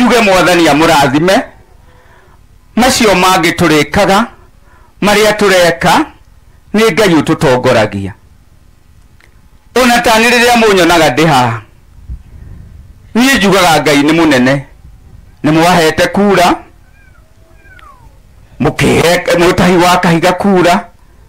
njuge mwathani amurathime macio mangi turikaga maria tureka ni Ngai ututongoragia ona tani riria munyonaga ndi haha nie njugaga Ngai ni munene ni mwahete kura mukihe mutahi wa Kahiga kura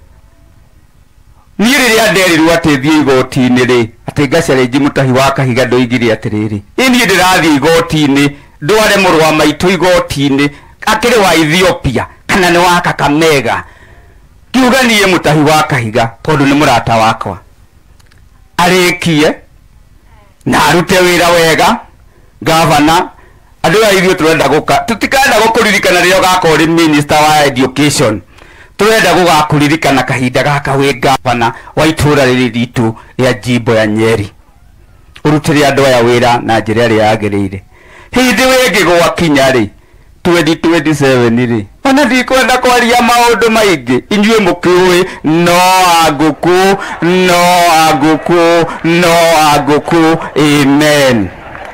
nie riria nderirwo atethie igoti-ini ri ati ngacarenji mutahi wa Kahiga ndoigire atiriri ini ndirathie igoti-ini ndware murwa maitu igoti-ini akiri wa Ethiopia kana ni wa Kakamega kiuga niye mutahi wa Kahiga tondu ni murata wakwa arikie na arute wira wega gavana andu aithio turenda guka tutikenda gukuririkana rio gakori minister wa education turenda gugakuririkana kahinda gaka wi gavana wa itura riri ritu ria jimbo ya Nyeri urutire andu aya wira na njira ria yagirire hindi wingi gwakinya ri 2027 ri ona ndikwenda kwaria maundu maingi inyue mukiui no aguku amen.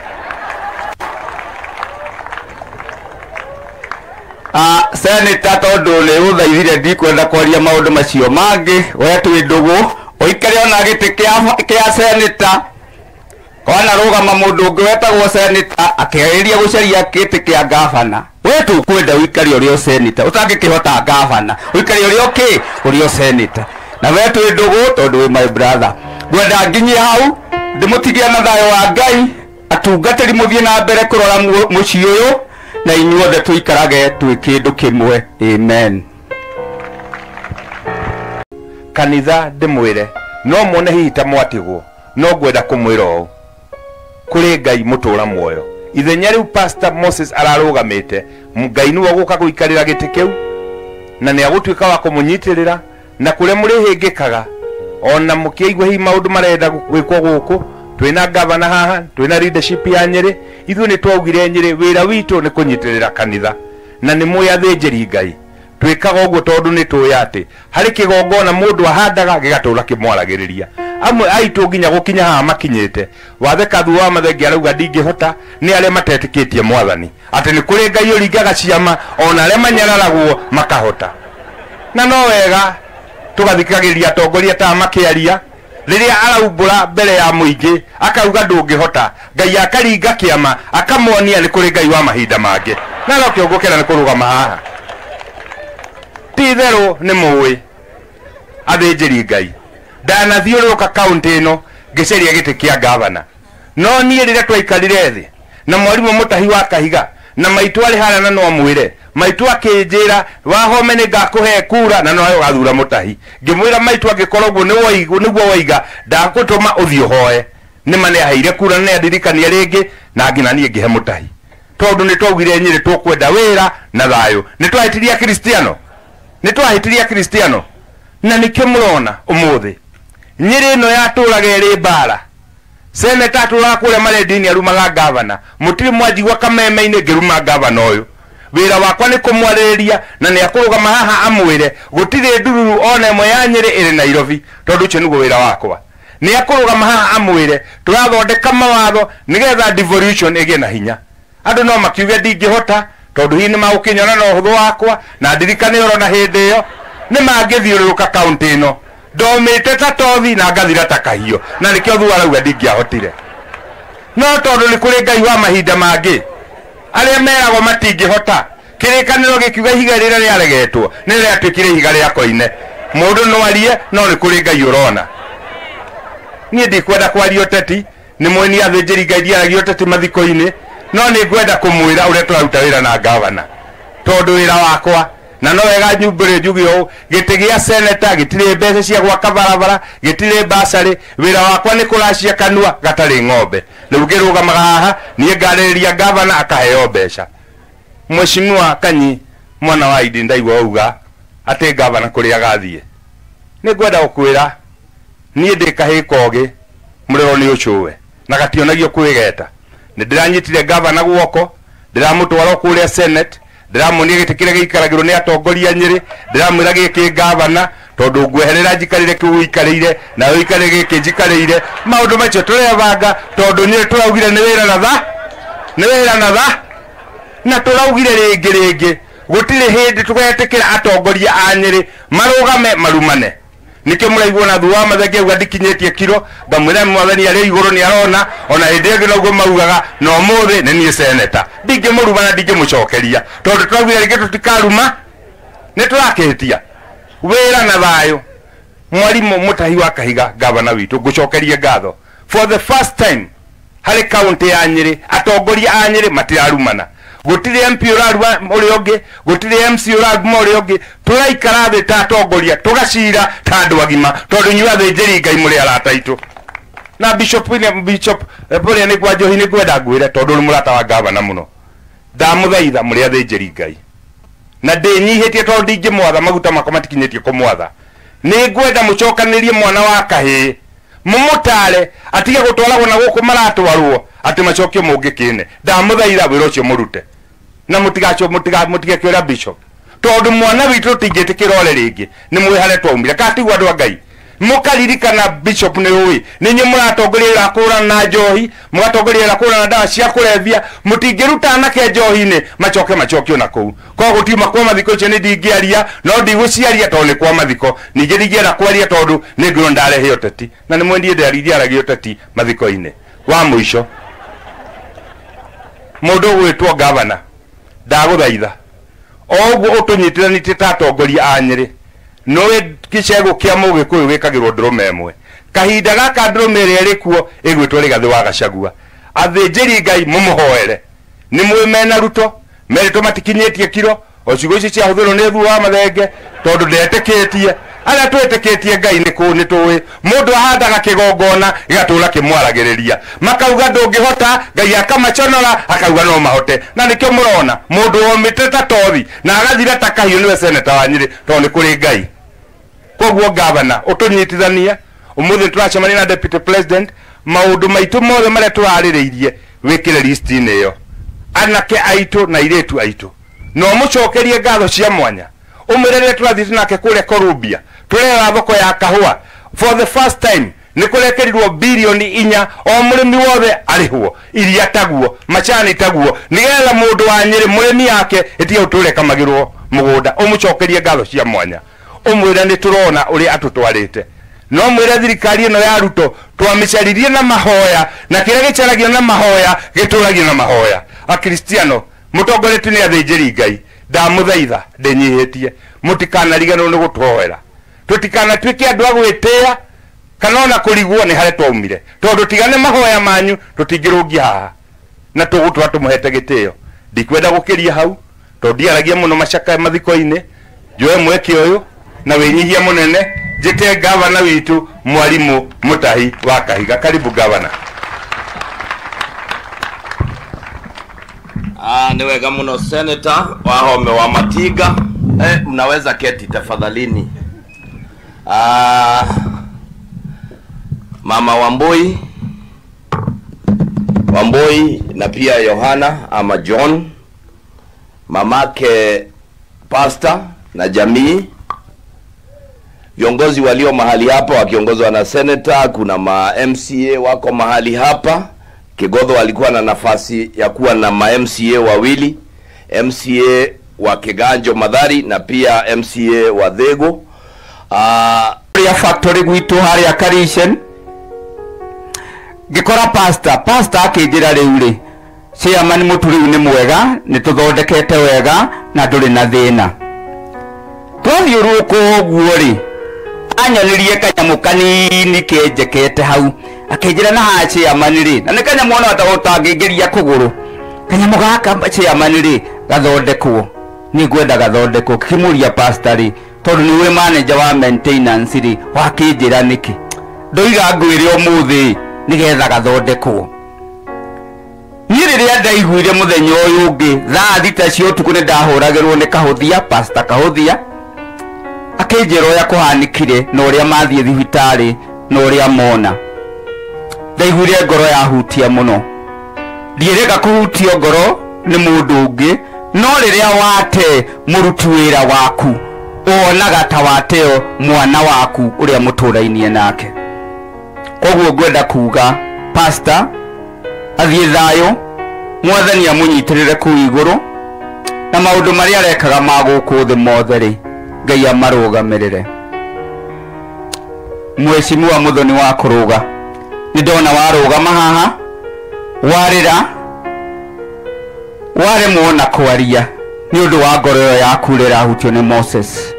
Senator tondu ni uthaithire ndikwenda kwaria maundu macio mangi we twi ndugu oikare ona giti kia senator ona rugama mundu ungi wetagwo senator akeriria gucaria kiti kia gavana we tu kwenda uikare urio senator utangikihota gavana uikare urio senator na we twi ndugu tondu wi my brother gwenda nginyi hau ndimutigia na thayo wa Ngai atungatiri muthie na mbere kurora mucii uyu na inyuothe tuikarage twi kindu kimwe amen. Kanitha ndimwire no mone hihi ta mwatigwo no gwenda kumwira o kuri Ngai mutura muoyo ithenya riu Pastor Moses ararugamite Ngai niwe guka guikarira giti kiu na ni agutwika wa kumunyitirira na kure muri hingikaga ona mukiigwa hi maundu marenda gwikwo guku twina gavana haha twina leadership ya Nyeri ithu ni twaugire Nyeri wira witu ni kunyitirira kanitha na ni muyathĩnjĩri Ngai twikaga uguo tondu ni tuyati hari kigongona mundu ahandaga gigatura kimwaragiriria amwe aitu nginya gukinya haha makinyite wathe kathu wa mathengi arauga ndingihota ni aria matetikitie mwathani ati ni kuri Ngai uringaga ciama ona aria manyararagwo makahota na no wega tugathikagiriria atongoria ta makiaria riria araumbura mbere ya muingi akauga ndungihota Ngai akaringa kiama akamonia ni kuri Ngai wa mahinda mangi na no kiongokera ni kurugama haha tithero ni muwi athĩnjĩri Ngai ndanathiũrũrũka kaunti ino ngiceria giti kia gavana no nie riria twaikarire thi na mwarimu mutahi wa Kahiga na maitu ari hara na no mwire maitu akinjira wahome ni ngakuhe kura na no ayo gathura mutahi ngimwira maitu agikorogwo ni woigu niguo woiga ndakutuma uthio hoe ni mane aheire kura ne adirikania ringi na ngina nie ngihe mutahi tondu ni twaugire Nyeri tukwenda wira na thayo ni twahitiria Kristiano na nikyo murona umuthi Nyeri no yaturaga iri bara senator turakure maredini arumaga gavana mutiri mwajigwa kameme-ini ngiruma gavana uyu wira wakwa ni kumwaririria na ni akurugama haha amwire gutire ndururu ona imwe ya Nyeri iri Nairobi tondu ucio niguo wira wakwa ni akurugama haha amwire turathondeka mawatho nigetha devolution igie na hinya andu no makiuge ndingihota tondu hii ni magukinyona na uhuthu wakwa na ndirikane oro na hindi iyo ni mangithiururuka kaunti ino ndomite ta tothi na ngathira ta kahio na nikio thu arauga ndingiahotire no tondu ni kuri Ngai wa mahinda mangi aria meragwo matingihota kirikaniro gikiuga ihiga rira riaregetwo ni riatwikire ihiga ria koine mundu no arie no ni kuri Ngai urona nie ndikwenda kwaria uteti ni mweni athĩnjĩri Ngai ndiaragia uteti mathiko-ini no ni ngwenda kumwira uria turaruta wira na gavana tondu wira wakwa na no wega nyumbire njugio giti gia senator gitire mbeca cia gwaka barabara gitire basari wira wakwa ni kuracia kanua gatari ng'ombe riu ngirugamaga haha nie ngarĩrĩria gavana akaheo mbeca Mheshimiwa Kanyi mwana wa Idi ndaigua uga ati gavana kuria gathie ni ngwenda gukwira nie ndi kahikoge murero ni ucuwe na gationagio kwigeta ni ndiranyitire gavana guoko ndiramutwara kuria senate ndiramunia gitikire giikaragirwo ni atongoria Nyeri ndiramwira giki gavana tondu ngweherera njikarire kiuikarire na uikarire giki njikarire maundu macio turebanga tondu Nyeri turaugire ni wira na tha na turaugire ringi gutire hindi tugetikira atongoria a Nyeri marugame marumane nike muraigwo na thuwa mathenge ugandikinyetie kiro ngamwira mwathani ari iguru ni arona ona hindi ngi noguo maugaga no muthi ni nie seneta ndingi murumana ndingi mucokeria tondu turaugire ringi tutikaruma ni turaketia wira na thayo mwarimu Mutahi wa Kahiga gavana witu ngucokerie ngatho for the first time hari county ya Nyeri atongoria a Nyeri matirarumana gutire MP urarua uri ongi gutire MC urarua uri ongi turaikara thi ta atongoria tugacira ta andu agima tondu nyua thinjiri Ngai muri arata itu na bishop pole ni kwa Njohi ni kwenda ngwire tondu ni murata wa gavana muno ndamuthaitha muri athinjiri Ngai na ndinyihitie tondu ndingimwatha maguta makwa matikinyitie kumwatha ni ngwenda mucokanirie mwana wa Kahii mumutare atige gutwaragwo na guku maratwarwo ati macokio mungikine ndamuthaitha wira ucio murute na mutige kwira bishop tondu mwana witu tingitikira ole ringi ni mwihare twaumire katigwa andu a Ngai mukaririkana bishop ni uwi ninyi muratongoria kura na Njohi mugatongoria kura na ndawa cia kurevia mutingiruta anake Njohi-ini macokio na kuu kwa gutiuma kwa mathiko icio ni ndingiaria no ndiguciaria tondu ni kwa mathiko ningi ndingienda kwaria tondu ni ngiro ndarehe uteti na ni mwendie ndarithia aragio uteti mathiko-ini wa muico mundu gwitwo gavana ndaguthaitha oguo utunyitithanitie ta atongoria a Nyeri nowe gicego kia mugikuyu wikagirwo ndrume emwe kahinda gaka ndrume iri rikuo igwitwo Rigathi wa Gachagua athinjiri Ngai mumuhoere ni mwimena Ruto merito matikinyetie kiro ocigo ici cia huthiro ni thu wa mathenge tondu ndetikitie ala twetikitie Ngai ni tuwi mundu ahandaga kigongona gigatura kimwaragiriria makauga ndungihota Ngai akamaconora akauga no mahote na nikio murona mundu omite ta tothi na agathira ta kahiu niwe seneta wa Nyeri tondu ni kuri Ngai koguo gavana utunyitithania umuthi turacemania na deputy president maundu maitu mothe maria turaririirie wikire list-ini iyo anake aitu na iretu aitu no mucokerie ngatho cia mwanya umwirere turathite nake kuria Columbia turera thoko ya kahua for the first time ni kurekerirwo bilioni 4 o murimi wothe arihwo iria taguo macani taguo nigetha mundu wa Nyeri murimi yake itie utureka magirwo mugunda umucokerie ngatho cia mwanya umwira ni turona uri atutwarite no mwira thirikari ino ya Ruto twamicaririe na mahoya na kire gicaragio na mahoya gituragio na mahoya a Kristiano mutongoretu ni athinjiri Ngai ndamuthaitha ndinyihitie mutikanariganwo ni gutwoera tutikanatuike andu a gwitia kana ona kurigwo ni hare twaumire tondu tigane mahoya manyu tutingirungia haha na tugutwa tumuhete gitio ndikwenda gukiria hau tondu ndiaragia muno macaka mathiko-ini njoe mweke uyu na winyihia munene jite gavana witu mwarimu Mutahi wa Kahiga karibu gavana. Ni wega muno senator Wahome wa Matiga mnaweza keti tafadhalini. Mama Wambui na pia Yohana ama John mamake pastor na jamii viongozi walio mahali hapa wakiongozwa na senator kuna ma MCA wako mahali hapa Kigodho alikuwa na nafasi ya kuwa na ma MCA wawili MCA wa Kiganjo Madhari na pia MCA wa Thego ya factory gwitu hari ya Karishen gikora pastor akijira riuri chairman muturi ni mwega ni tuthondekete wega na nduri na thina twathiuruko guori anyonirie kanyamu kanini kenjekete hau akijira na ha chairman ri na kanyamu ona atagotangigeria kuguru kanyamu gaka chairman ri gathondekwo ni gwenda gathondekwo kimuria pastor ri tondu ni we manager wa maintenance ri wakijira niki ndoiga ngwire umuthi nigetha gathondekwo ni riria ndaiguire muthenya uyu ungi thaa thita cio tuku ni ndahuragirwo ni Kahuthia pastor Kahuthia akijira ya kuhanikire na uria mathie thibitari na uria mona ndaiguire ngoro ya hutia muno ndierega kuhutio ngoro ni mundu ungi no riria wate murutu wira waku onaga ta wateo mwana waku uria muturainie nake koguo ngwenda kuga pastor athie thayo mwathani amunyitirire ku iguru na maundu mari arekaga maguku thi mothe ri Ngai amarugamirire. Mheshimiwa Muthoni wa kuruga ni ndona warugama haha warira ware muona kwaria ni undu wa ngoro yo yaku rira hutio ni Moses.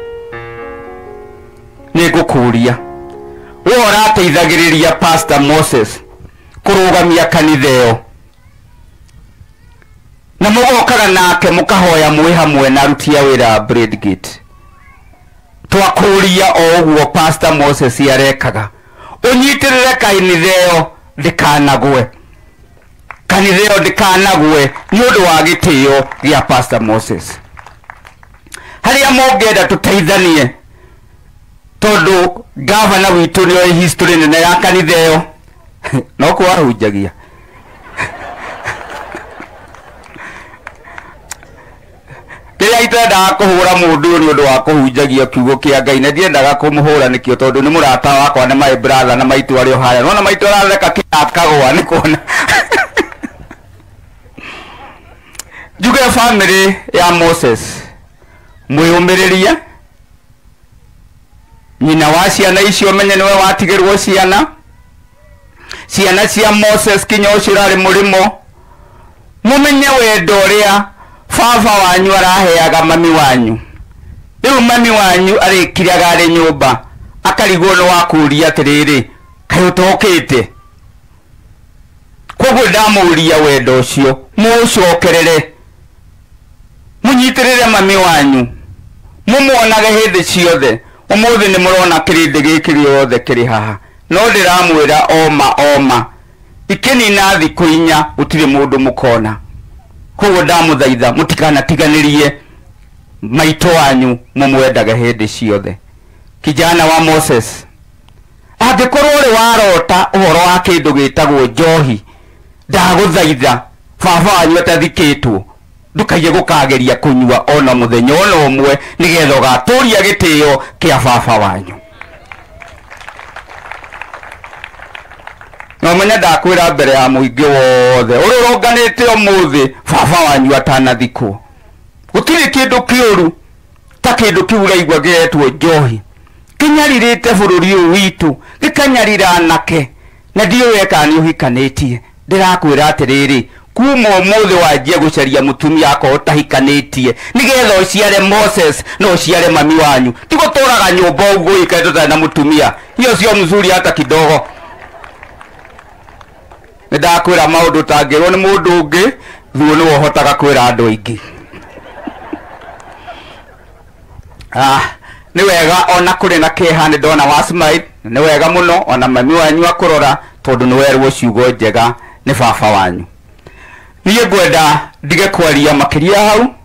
Ni ngukuria we urateithagiriria Pastor Moses kurugamia kanitha iyo na mugokaga nake mukahoya mwi hamwe na aruti a wira Bradgate. Twakuria oguo Pastor Moses yarekaga unyitirire kanitha iyo ndikanagwe ni undu wa gitio gia Pastor Moses. Haria mongenda tuteithanie tondu gavana witu ni oi history nene ya kanitha iyo no kuahunjagia kiria itenda kuhura mundu ni undu wa kuhunjagia kiugo kia Ngai na ndiendaga kumuhura nikio tondu ni murata wakwa na my brother na maitu ario haya no na maitu arareka kagwa ni kuona Juge family ya Moses mwiyumiririe nyina wa ciana icio menye niwe watigirwo ciana cia Moses kinyoshi rari murimo mumenye wendo uria baba wanyu araheaga mami wanyu. Riu mami wanyu arikiraga ari nyumba akarigwo no wakuria atiriri kayo utokite koguo ndamuria wendo ucio mucokerere munyitirire mami wanyu mumuonage hindi ciothe. Umuthi ni murona kirindi giki giothe kiri haha no ndiramwira oma ikinina thiku inya utire mundu mukona. Koguo ndamuthaitha mutikanatiganirie maito wanyu mumwendaga hindi ciothe. Kijana wa Moses angikorwo uri warota uhoro wa kindu gitagwo njohi ndaguthaitha baba wanyu atathikitwo ndukaige gukageria kunyua ona muthenya ona umwe nigetha ugaturia gitio kia baba wanyu. No menya ndakwira mbere ya muingi wothe ururonganite umuthi baba wanyu atanathikwo gutiri kindu kiuru ta kindu kiu raigwa getwo njohi kinyaririte bururi uyu witu gikanyarira anake na ndiwe kani uhikanitie. Ndirakwira atiriri kuma umuthi wanjie gucaria mutumia akoo utahikanitie nigetha uciare Moses no uciare mami wanyu tiguturaga nyumba uguo ikaenda na mutumia hiyo sio mzuri hata kidogo. Ndakwira maundu tangirwo ni mundu ungi thuo ni wohotaga kwira andu aingi. Ni wega ona kuri na keha ni ndona wa smile ni wega muno ona mami wanyu akurora tondu ni werwo ciugo njega ni baba wanyu. Niye ngwenda ndige kwaria makiria hau